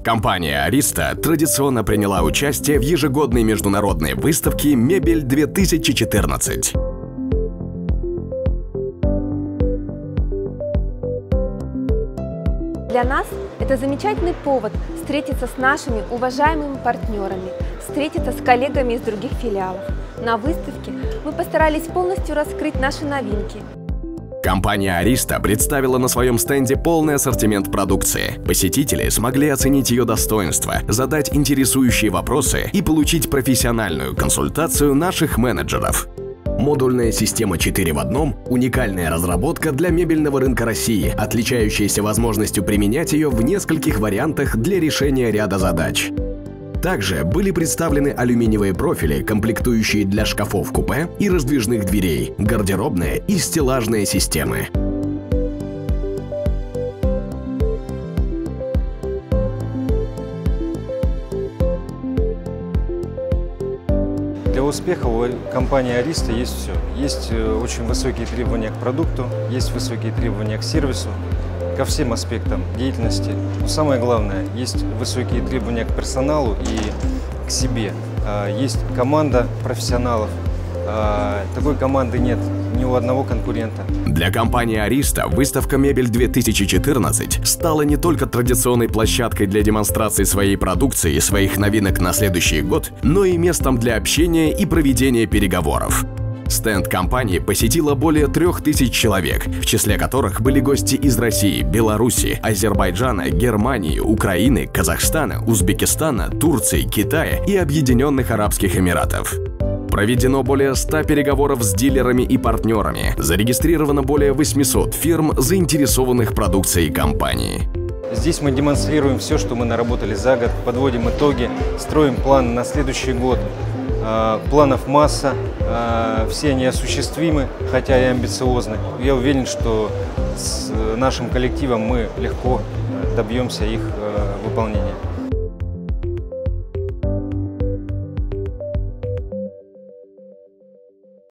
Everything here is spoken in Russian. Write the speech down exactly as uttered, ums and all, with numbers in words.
Компания Ариста традиционно приняла участие в ежегодной международной выставке «Мебель-две тысячи четырнадцать». Для нас это замечательный повод встретиться с нашими уважаемыми партнерами, встретиться с коллегами из других филиалов. На выставке мы постарались полностью раскрыть наши новинки. Компания Ариста представила на своем стенде полный ассортимент продукции. Посетители смогли оценить ее достоинства, задать интересующие вопросы и получить профессиональную консультацию наших менеджеров. Модульная система четыре в одном – уникальная разработка для мебельного рынка России, отличающаяся возможностью применять ее в нескольких вариантах для решения ряда задач. Также были представлены алюминиевые профили, комплектующие для шкафов-купе и раздвижных дверей, гардеробные и стеллажные системы. Для успеха у компании Ариста есть все. Есть очень высокие требования к продукту, есть высокие требования к сервису, ко всем аспектам деятельности. Но самое главное, есть высокие требования к персоналу и к себе. Есть команда профессионалов. Такой команды нет ни у одного конкурента. Для компании Ариста выставка «Мебель-две тысячи четырнадцать» стала не только традиционной площадкой для демонстрации своей продукции и своих новинок на следующий год, но и местом для общения и проведения переговоров. Стенд компании посетило более трех тысяч человек, в числе которых были гости из России, Беларуси, Азербайджана, Германии, Украины, Казахстана, Узбекистана, Турции, Китая и Объединенных Арабских Эмиратов. Проведено более ста переговоров с дилерами и партнерами, зарегистрировано более восьмисот фирм, заинтересованных продукцией компании. Здесь мы демонстрируем все, что мы наработали за год, подводим итоги, строим план на следующий год. Планов масса, все они осуществимы, хотя и амбициозны. Я уверен, что с нашим коллективом мы легко добьемся их выполнения.